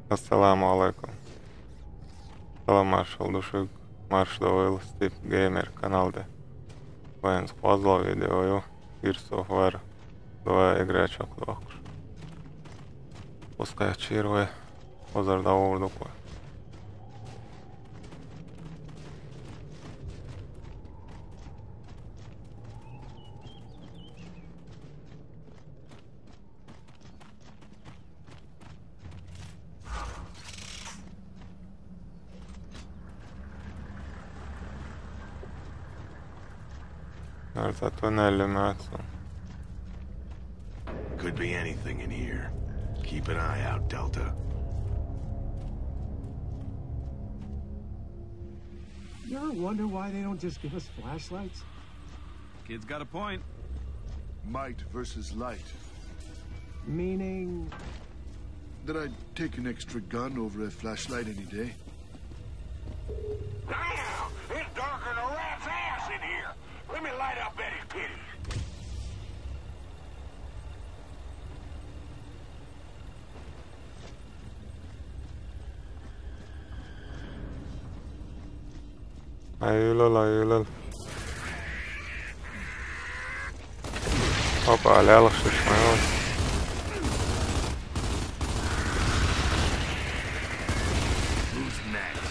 Assalamu alaikum. Salam maršal dušeg, marš довели Steve Gamer каналде. Военс позлов видео Gears of War 2 играч около. Пускай чирве позор да урдуква. Arta tunneli Matson. Could be anything in here. Keep an eye out, Delta. You ever wonder why they don't just give us flashlights? Kid's got a point. Might versus light. Meaning... That I'd take an extra gun over a flashlight any day. Damn! It's darker than a rat's ass in here! Let me light up Betty's titties. Ayılal. Hoppa, على الشمال. Who's next?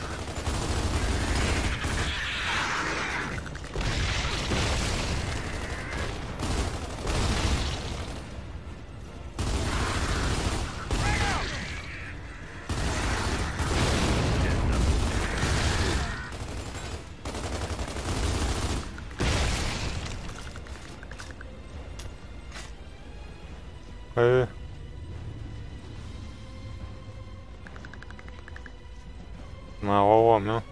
Hey. ما هو ما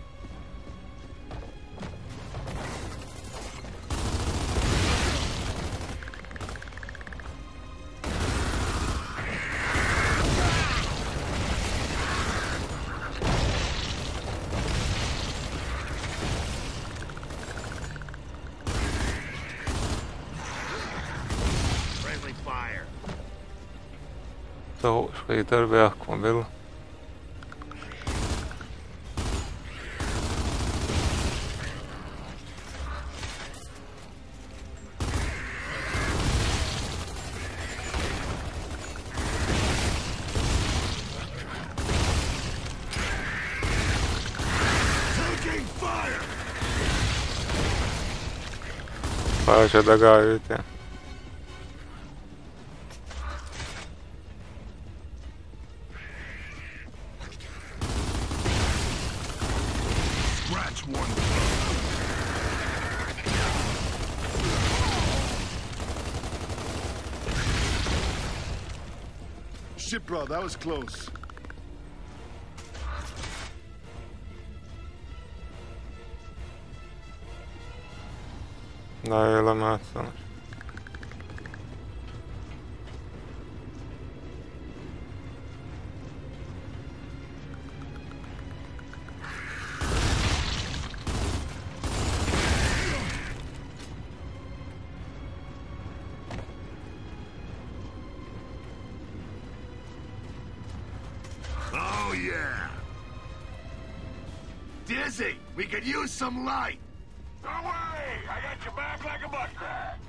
Friendly fire. تو شوي تربية أحكم بالله. Taking fire! Pace da gayet. Scratch one. Shit, bro, that was close. لا يلا ما تصنع. Oh, yeah. Dizzy, we could use some light. Don't worry, I got your back like a butt crack.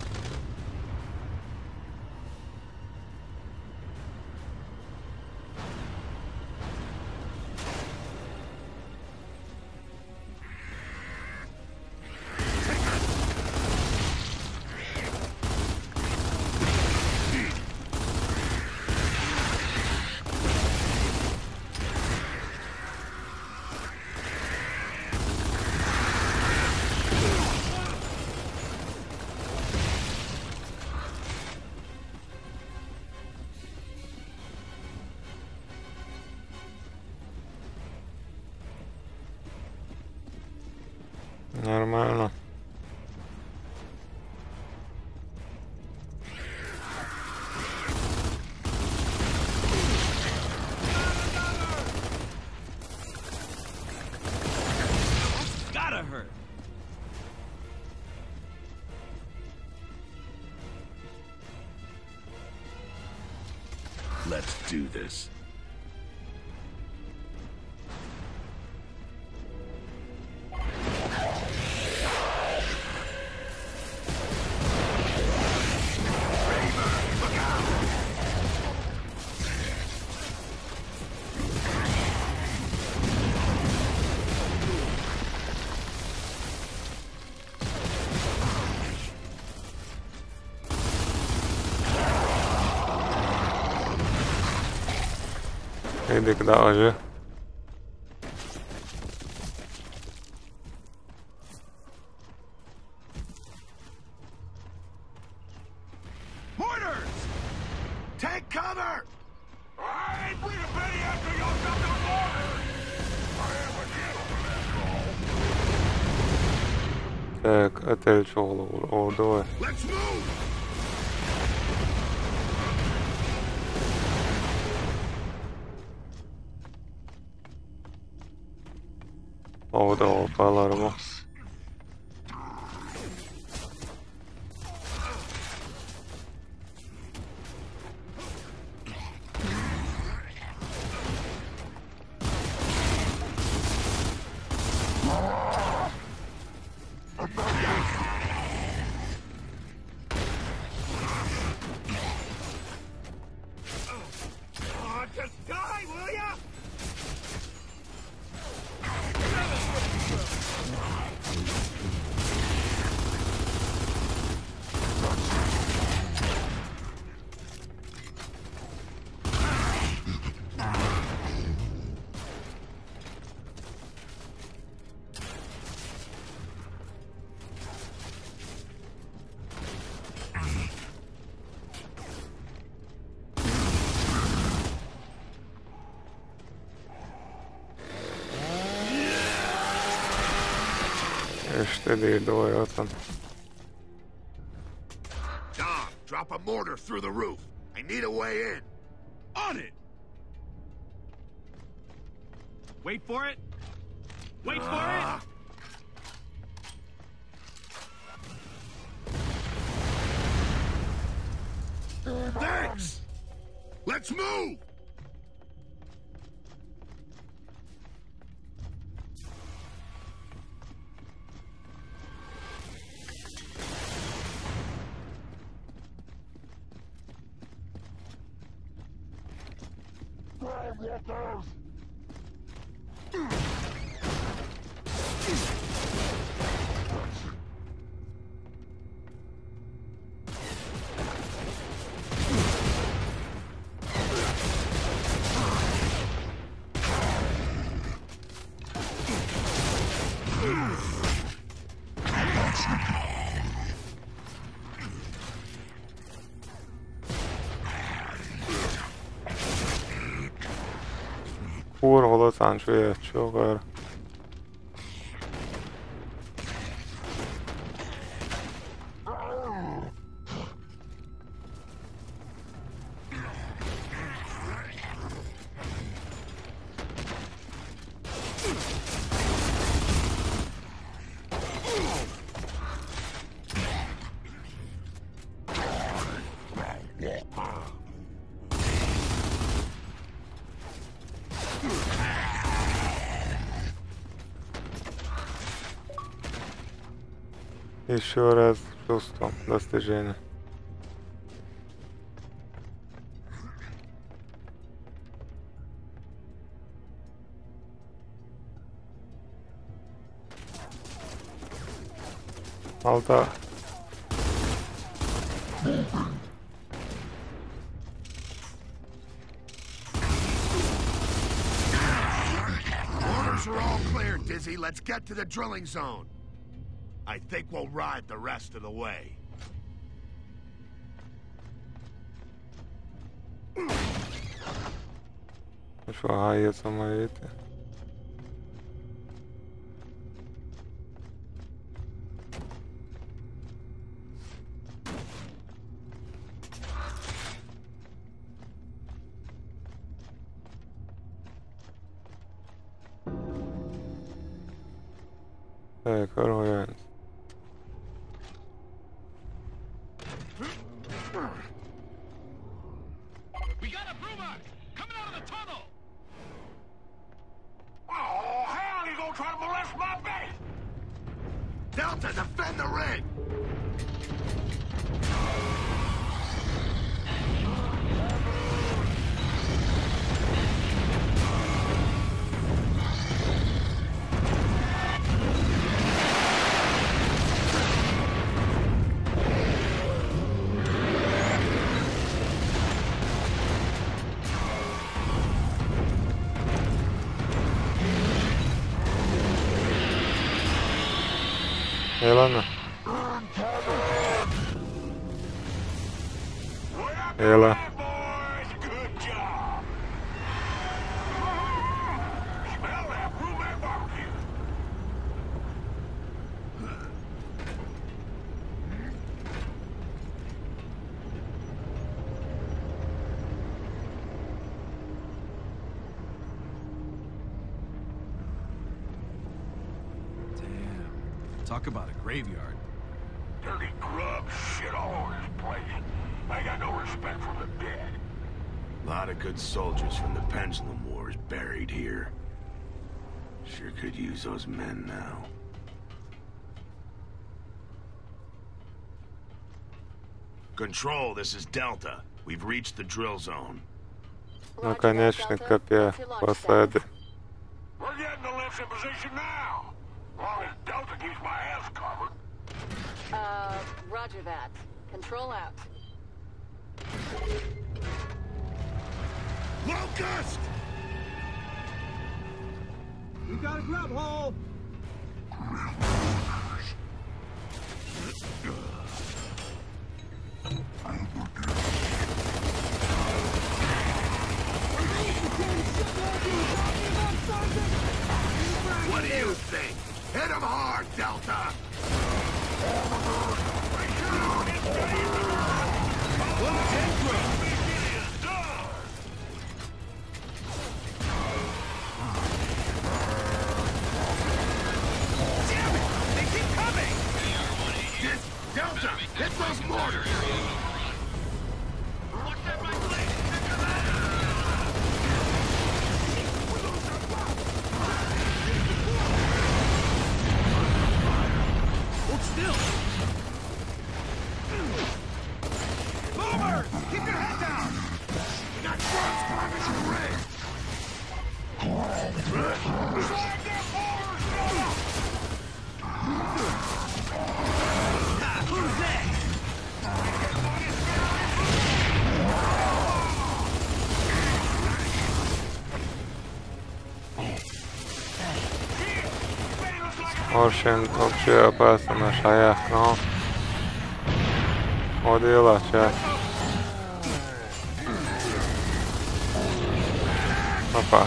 Нормально. Gotta hurt. Let's do this. Idi k daži. Mortars! Take cover! I ain't bring a penny after y'all got the mortars! I am a gentleman after all. Так, отель чоглу. О, давай. Let's move! О, давай, по аларму. Just die, will ya? İşte değil, давай, atan. Dom, drop a mortar through the roof. I need a way in. On it! Wait for it! Wait for it! Thanks! Let's move! Kurva, latsāns vies, čogar. Еще раз чувством достижения. Alta. Orders are all clear, Dizzy. Let's get to the drilling zone. I think we'll ride the rest of the way. Şu hayır samayeti. Так, оружие. We got a Bruma coming out of the tunnel! Oh, hell, you gonna try to molest my base! Delta, defend the rig! Elena. Ela. Boys, good job. Smell that rhubarb barbecue. Damn. Talk about a graveyard. Dirty grub shit all over this place. I got no respect for the dead. A lot of good soldiers from the Pendulum Wars buried here. Sure could use those men now. Control, this is Delta. We've reached the drill zone. Наконечника посады. We're getting the lifts in position now. As long as Delta keeps my ass covered. Roger that. Control out. Locust! We got a grub hole! What do you think? Hit him hard, Delta! Delta, hit those mortars! Hold still! Boomers! Keep your head down! We got drums coming in red! Slide their bombers down! Who's that? Очень вообще опасно шаях, но удела сейчас. Опа.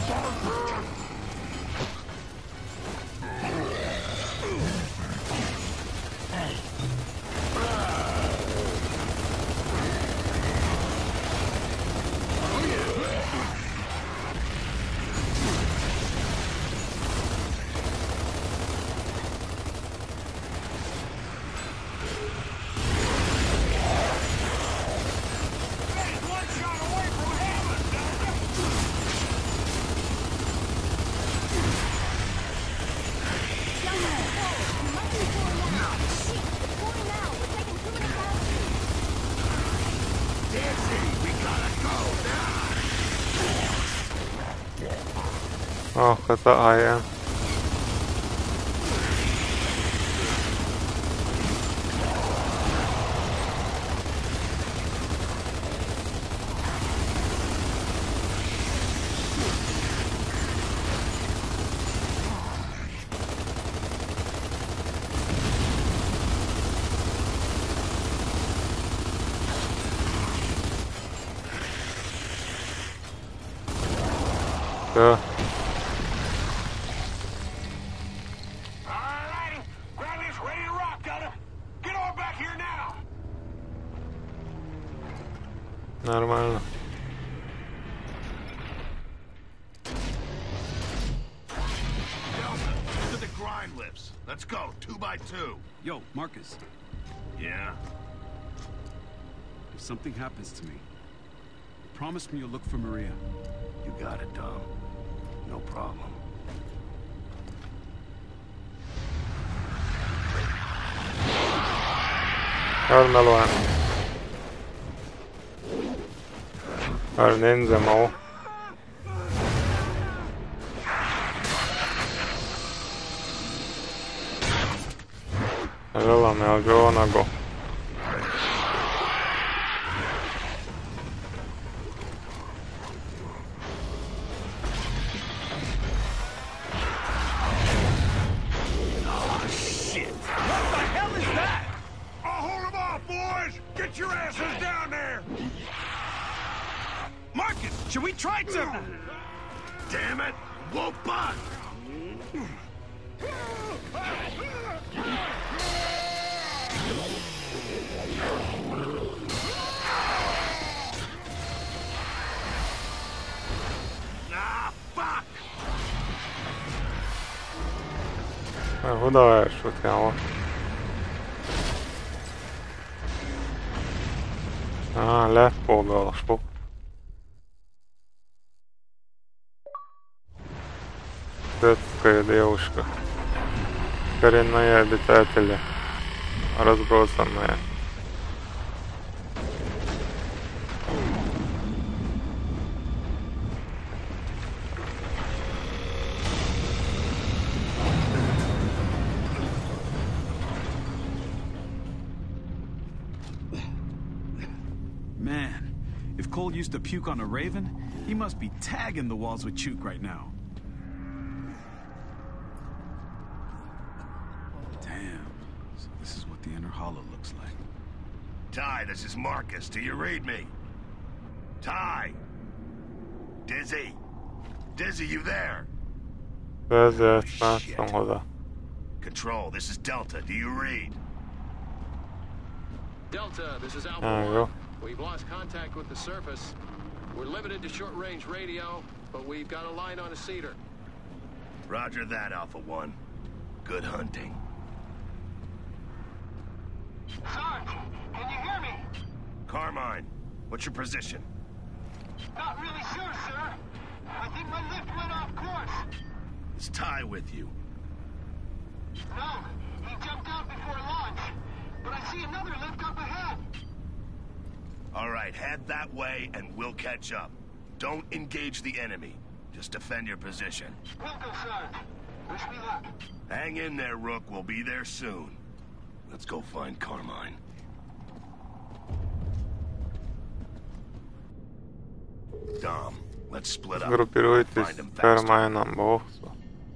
Ох, это Ая. Все. Нормально. To the grind lifts. Let's go, 2 by 2. Yo, Marcus, Yeah? if something happens to me, promise me you'll look for Maria. You got it, Dom. No problem. Örmelően. Örnénzem ó. Želame al Jonago. Shit! Marcus, should we try to... Damn it! Whoa, bud! Fuck! Куда шутил? Легко галштук. Детская девушка. Коренные обитатели. Разбросанные. Man, if Cole used to puke on a Raven, he must be tagging the walls with Chook right now. Damn. So this is what the inner hollow looks like. Ty, this is Marcus. Do you read me? Ty! Dizzy! Dizzy, you there? Shit. Control, this is Delta. Do you read? Delta, this is Alpha 1. We've lost contact with the surface. We're limited to short-range radio, but we've got a line on a cedar. Roger that, Alpha 1. Good hunting. Sarge, can you hear me? Carmine, what's your position? Not really sure, sir. I think my lift went off course. Is Ty with you? No, he jumped out before launch. But I see another lift up ahead. All right, head that way and we'll catch up. Don't engage the enemy. Just defend your position. Will do, Sarge. Wish me luck. Hang in there, Rook. We'll be there soon. Let's go find Carmine. Dom, let's split up. Группируйтесь с Кармайном, боксу.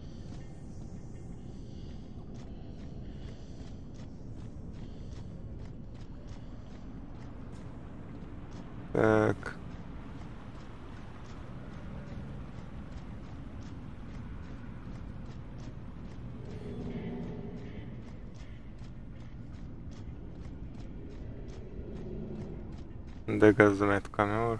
Так. Дегазметками.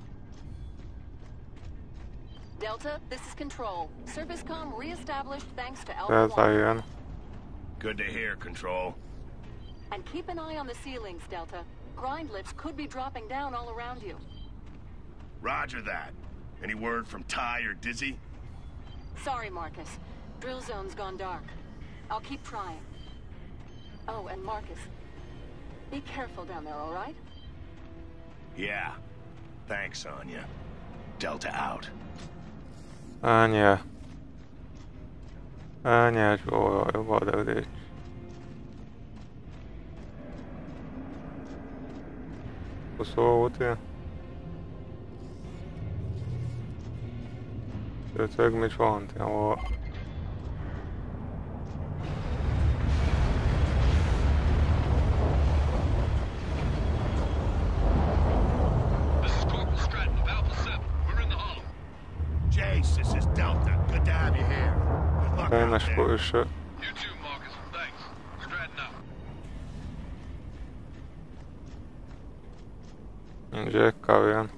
Delta, this is Control. Surface comm re-established thanks to Alpha 1. Good to hear, Control. And keep an eye on the ceilings, Delta. Grind lifts could be dropping down all around you. Roger that. Any word from Ty or Dizzy? Sorry, Marcus. Drill zone's gone dark. I'll keep trying. Oh, and Marcus, be careful down there, all right? Yeah. Thanks, Anya. Delta out. Аня, чего я буду говорить? Посовувати. Це як мечванти, але... Jace, this is Delta. Good to have you here. Good luck out there. You too, Marcus. Thanks. Stratton out. Jack Kavian.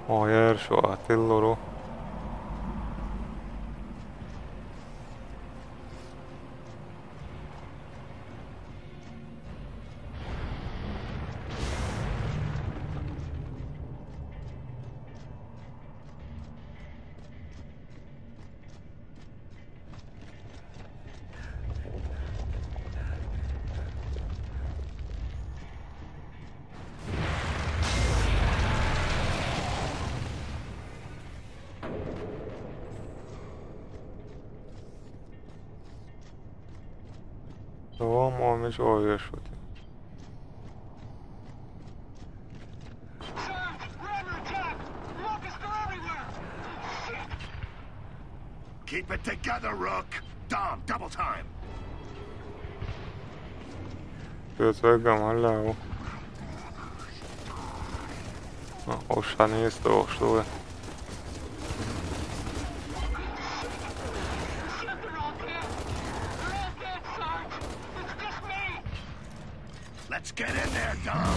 Järsu Atilluru. Meš oviešot. Keep it together, Rook. Dom, double time. Työt veikaamaan läu. No, osa niistä oksuu. Let's get in there, Dom.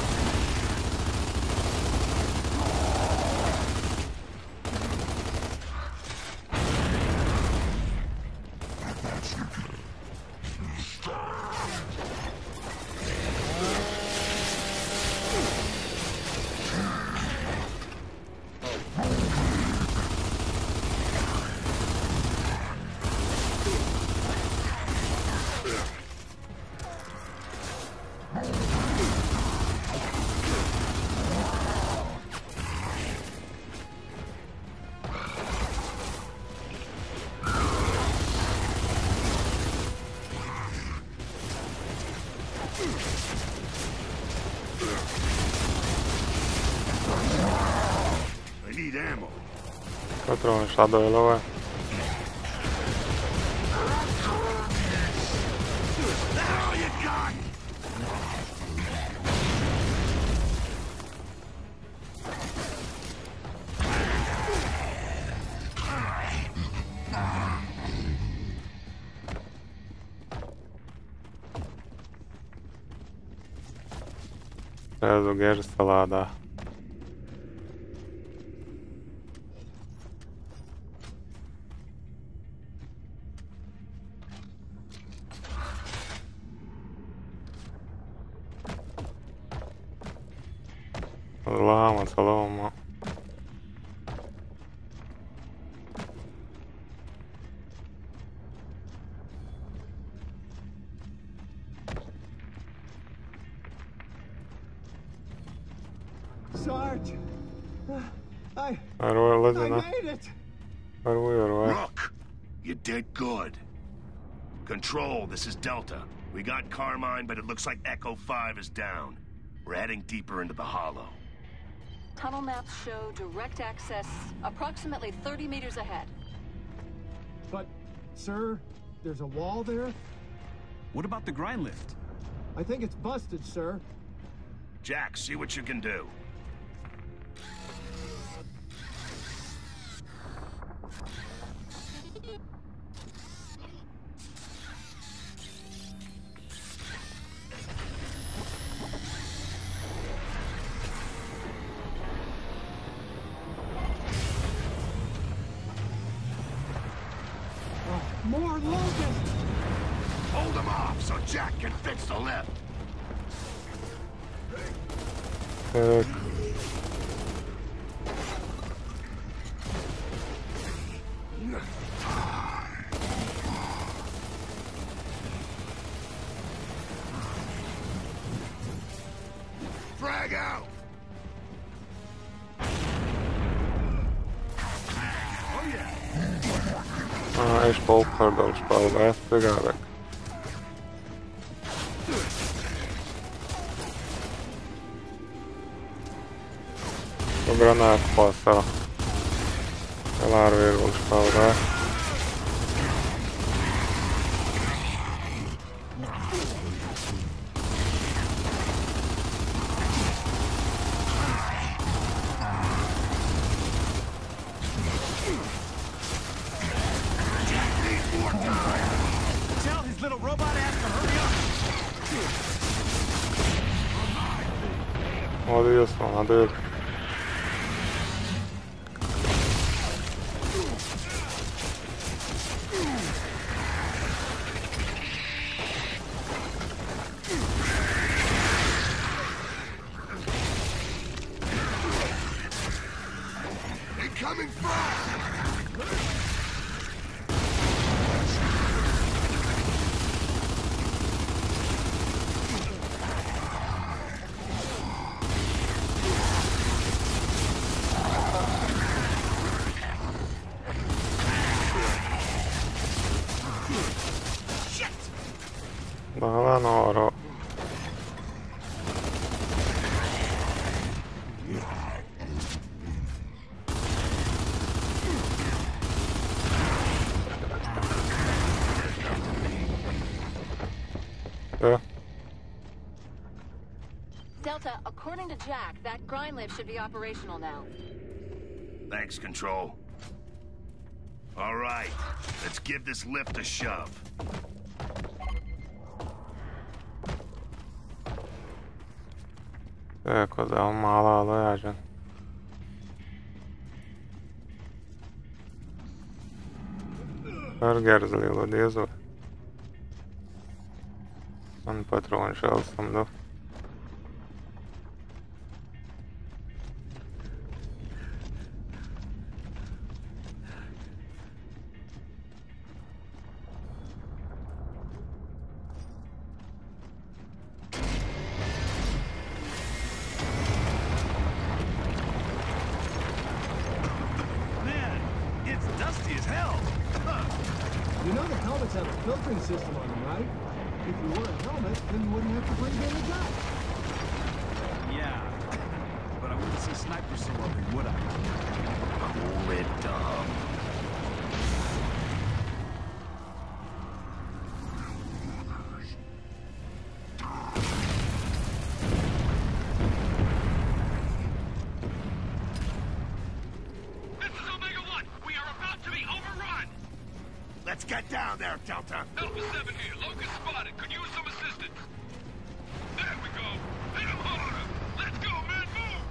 Patronen sadoilla vai? Sēzu gersalādā. Lāma salomā. Sarge, I made it. Rook, you did good. Control, this is Delta. We got Carmine, but it looks like Echo 5 is down. We're heading deeper into the hollow. Tunnel maps show direct access approximately 30 meters ahead. But, sir, there's a wall there? What about the grind lift? I think it's busted, sir. Jack, see what you can do. More locusts! Hold them off so Jack can fix the lift. Frag out! És pókhardal spálva, ezt tegálek. A granát passza. Elárvéről spálva. Adiós, van a dőr. moving fast! Dalla Noro. Delta, according to Jack, that grind lift should be operational now. Thanks, Control. All right, let's give this lift a shove. Cosa on maalaaloja. Burgers lielu diez vai. Man patronu šalstam do. You know the helmets have a filtering system on them, right? If you wore a helmet, then you wouldn't have to bring in a gun. Yeah, but I wouldn't see snipers so often, would I? Cool it, Dom. Let's get down there, Delta. Alpha 7 here. Locust spotted. Could use some assistance. There we go. Hit him harder. Let's go, man. Move.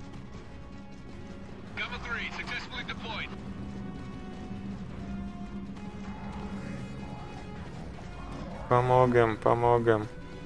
Gamma 3 successfully deployed. Pomogam.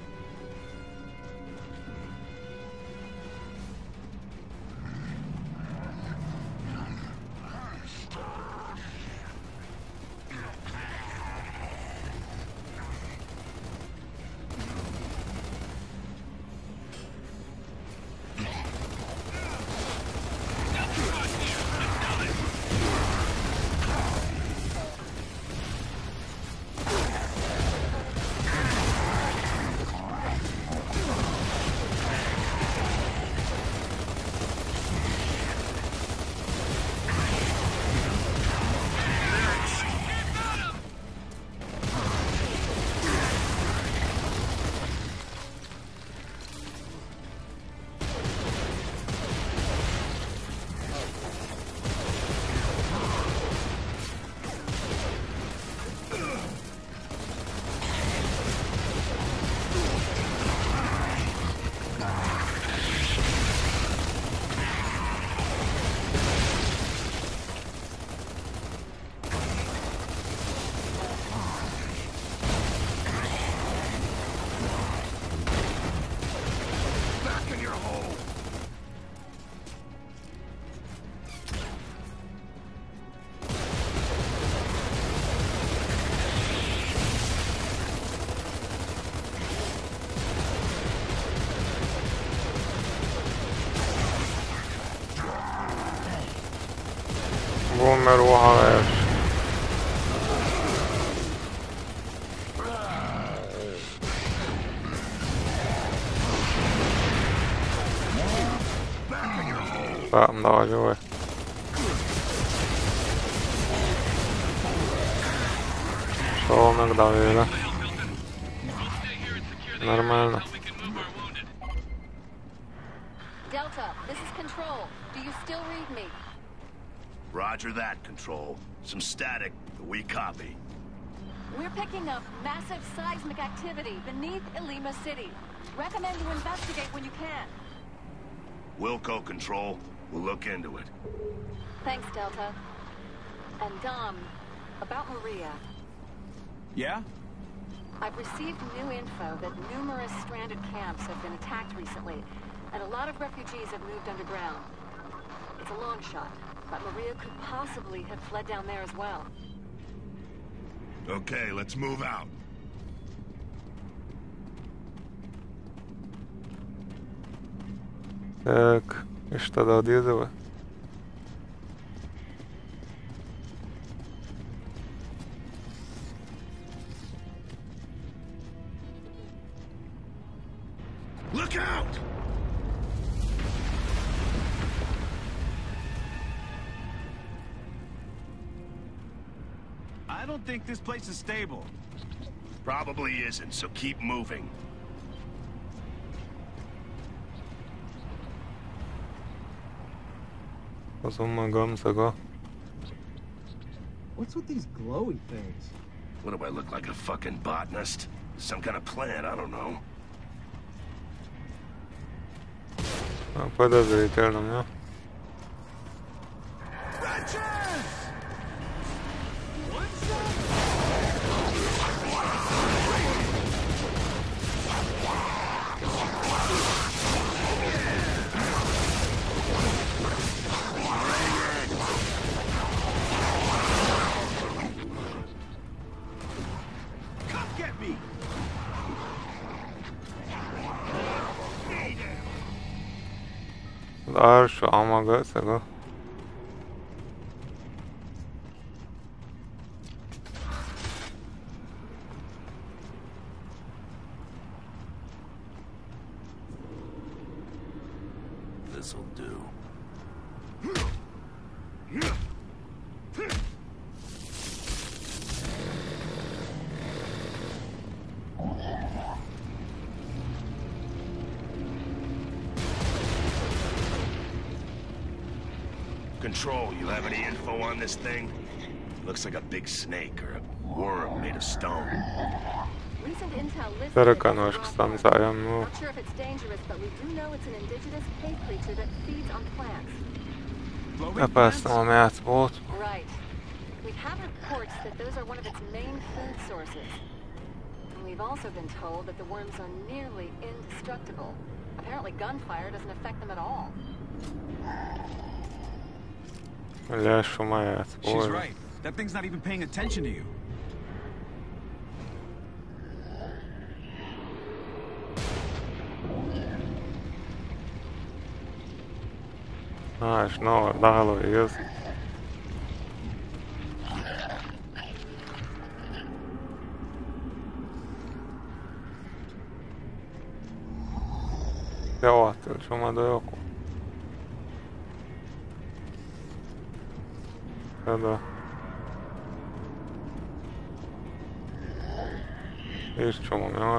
Boomer وحواش. مضاعة جوا. شو نقدر عليه؟ Нормально. Delta, this is Control. Do you still read me? Roger that, Control. Some static, but we copy. We're picking up massive seismic activity beneath Ilima City. Recommend you investigate when you can. Wilco, Control. We'll look into it. Thanks, Delta. And Dom, about Maria. Yeah? I've received new info that numerous stranded camps have been attacked recently, and a lot of refugees have moved underground. It's a long shot, but Maria could possibly have fled down there as well. Okay, let's move out. Так, и что тогда этого? Look out! I don't think this place is stable. Probably isn't, so keep moving. What's with these glowy things? What do I look like, a fucking botanist? Some kind of plant, I don't know. Подозрительно, мне. Arşu amaga saga. This'll do. Control, you have any info on this thing? Looks like a big snake or a worm made of stone. Recent intel lists Тараканошка станцаем, ну. Not sure if it's dangerous, but we do know it's an indigenous cave creature that feeds on plants. Опасного мяса вот. Right. We have reports that those are one of its main food sources. And we've also been told that the worms are nearly indestructible. Apparently gunfire doesn't affect them at all. She's right. That thing's not even paying attention to you. Шнова, дало, yes. Joo, se on joku. Tätä. Isto é melhor.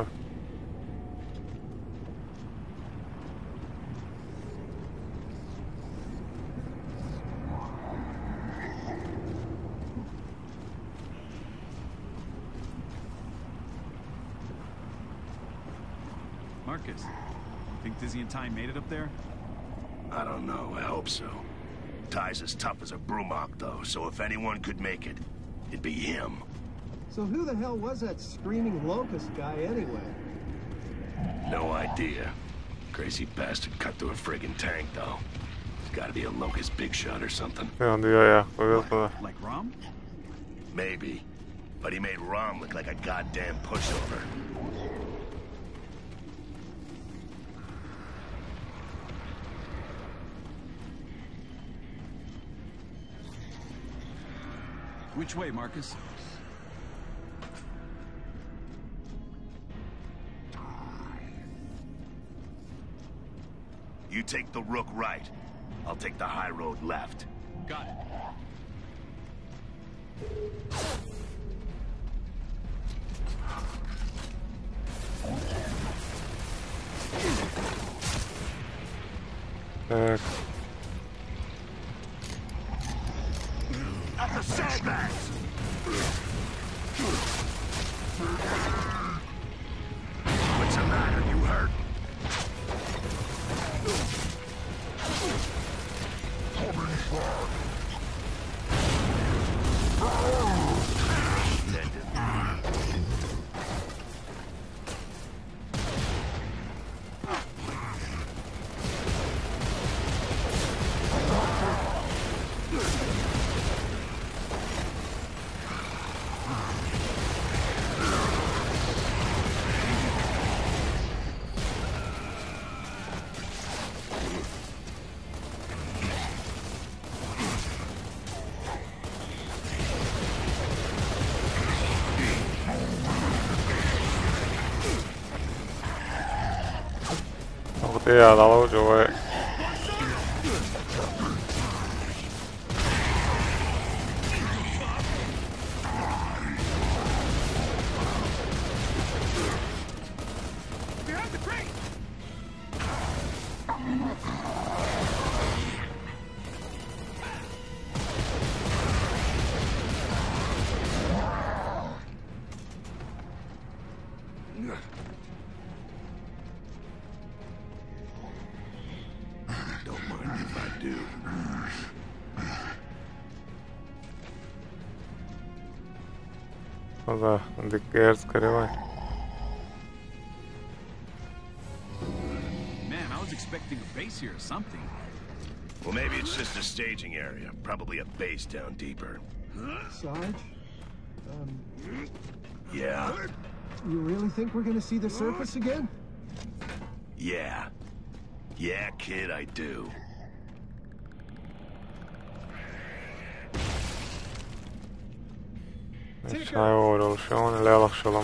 Marcus, think Dizzy and Ty made it up there? I don't know, I hope so. Ty's as tough as a Brumok, though, so if anyone could make it, it'd be him. So who the hell was that screaming locust guy anyway? No idea. Crazy bastard cut through a friggin' tank, though. It's gotta be a locust big shot or something. Like Rom? Maybe. But he made Rom look like a goddamn pushover. Which way, Marcus? You take the Rook right. I'll take the high road left. Got it. At the sandbags! What's the matter? You hurt? Stia dalla giù e... Behind the crate! Don't mind if I do. Da, dikkat skryvaj. Man, I was expecting a base here or something. Well, maybe it's just a staging area. Probably a base down deeper. Sarge, Yeah? you really think we're gonna see the surface again? Yeah. Yeah, kid, I do. Sai uudella, se on lelaksolom.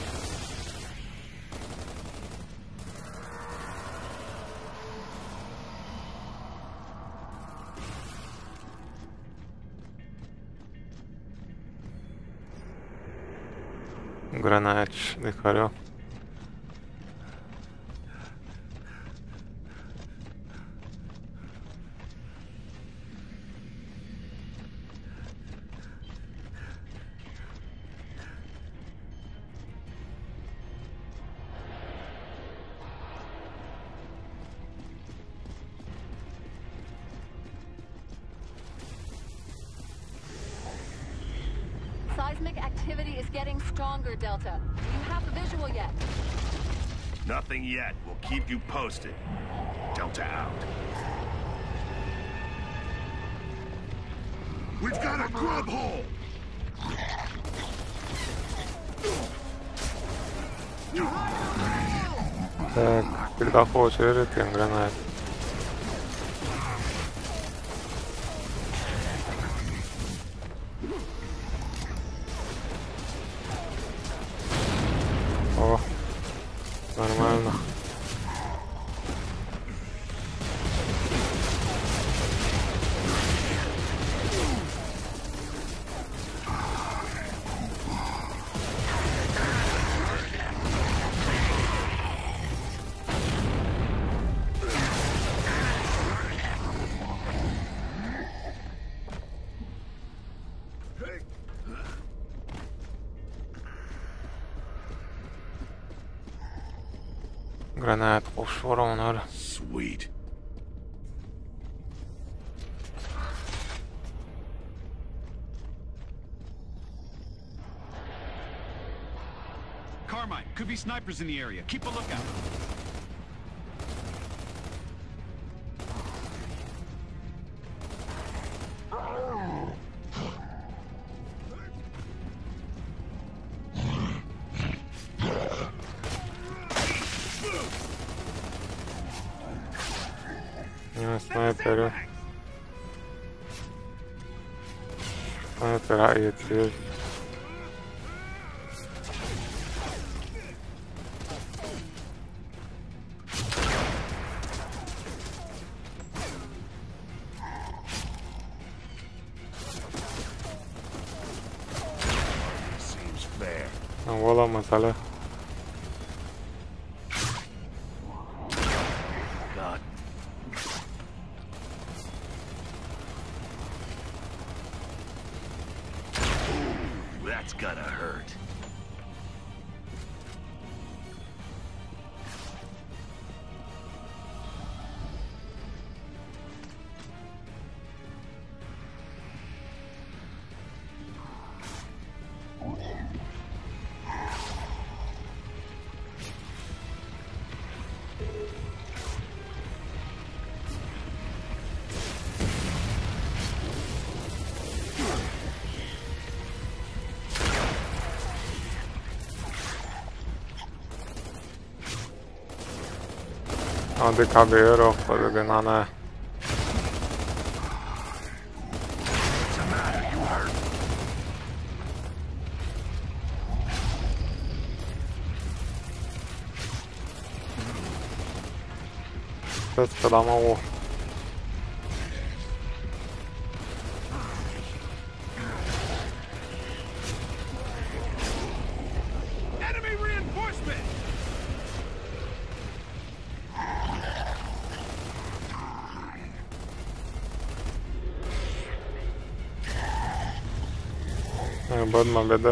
Granač, dihario. Seismic activity is getting stronger, Delta. Do you have a visual yet? Nothing yet. We'll keep you posted. Delta out. We've got a grub hole! Tak, pitää pois yritin granat. O, normalno. Granat offshore. Sweet. Carmine, could be snipers in the area. Keep a lookout. Ima snajperu. Snajpera je cilj. Seems fair. Vola masala. God. Ooh, that's gonna hurt. Hadi kabiro, hadi genane. What's the matter? You hurt? Цецка домову. Enemy reinforcement! Бадма беда.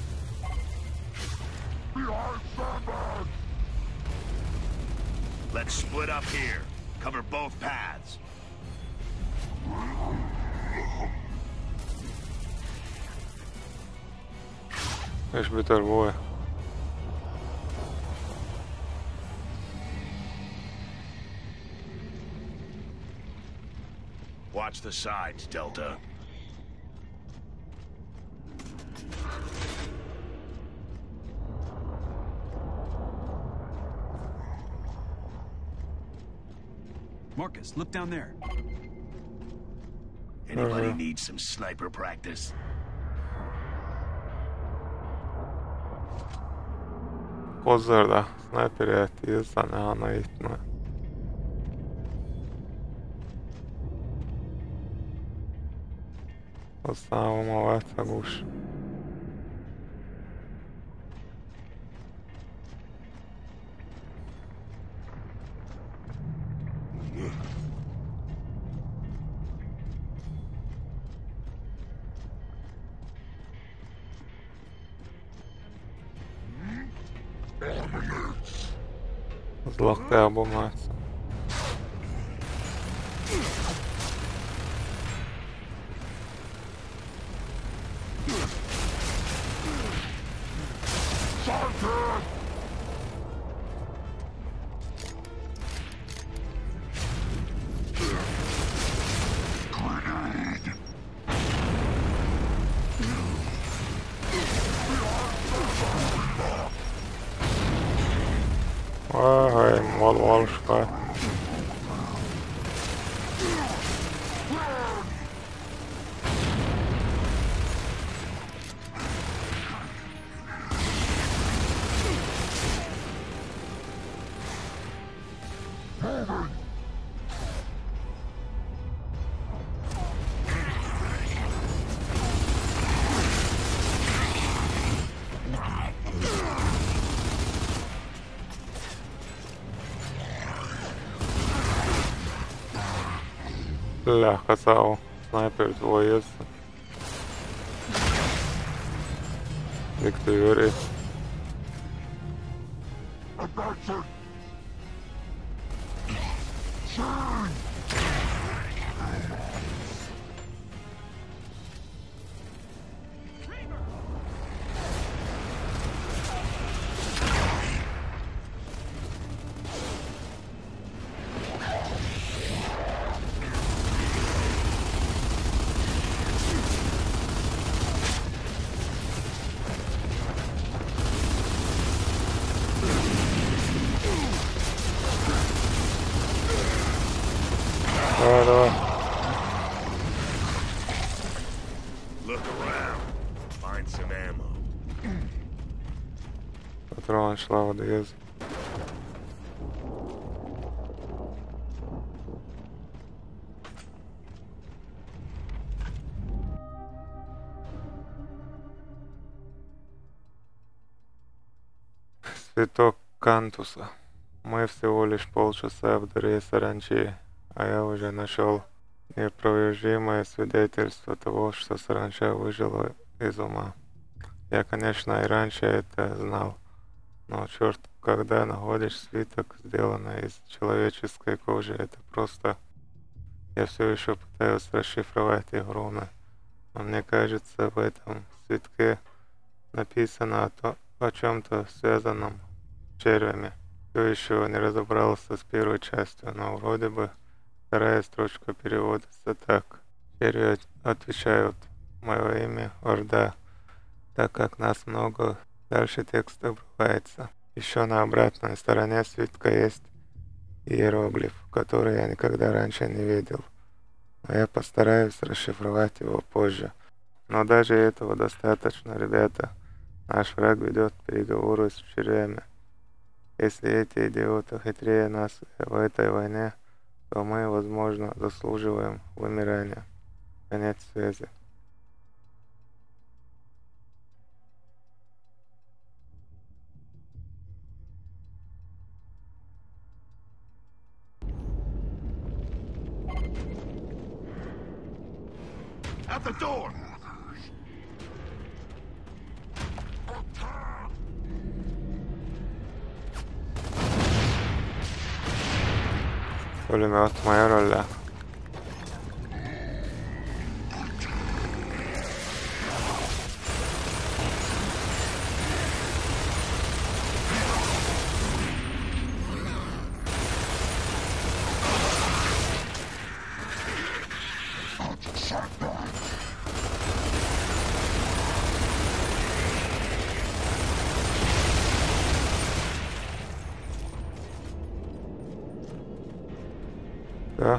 Let's split up here. Cover both paths. ايش بتربوه؟ Watch the sides, Delta. Marcus, look down there. Anybody need some sniper practice? Pozdrav, snajper je tizan, Ana itma. Samo vaca guš. Zlahka abomaca. Hej, valóság. Ляха сау, снайпер двоец. Виктори. Давай. Look around. Find some ammo. Патрон шла в ДС. Цветок кантуса. Мы всего лишь полчаса в дыре саранчи, а я уже нашел неопровержимое свидетельство того, что саранча выжила из ума. Я, конечно, и раньше это знал, но черт, когда находишь свиток, сделанный из человеческой кожи, это просто... Я все еще пытаюсь расшифровать их руны, но мне кажется, в этом свитке написано о чем-то связанном с червями. Все еще не разобрался с первой частью, но вроде бы вторая строчка переводится так. Черви отвечают: мое имя Орда, так как нас много. Дальше текст обрывается. Еще на обратной стороне свитка есть иероглиф, который я никогда раньше не видел. Но я постараюсь расшифровать его позже. Но даже этого достаточно, ребята. Наш враг ведет переговоры с червями. Если эти идиоты хитрее нас в этой войне, то мы, возможно, заслуживаем вымирания. Конец связи. At the door! Pulemiot majarolle. Да.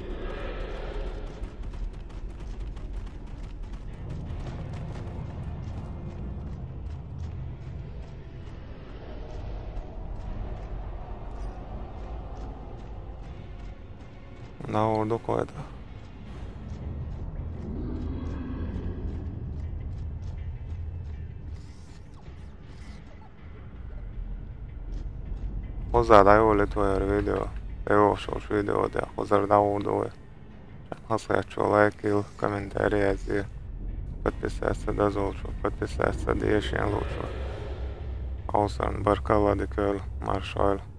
Naudu koeta. Hozzád jól lett olyan videó. Javasos videót ja hozzar naudu. Haslieču laiku, komentēriet, подписаться до золота, подписаться до еще лучше. Аусан Баркала Декер Маршаль.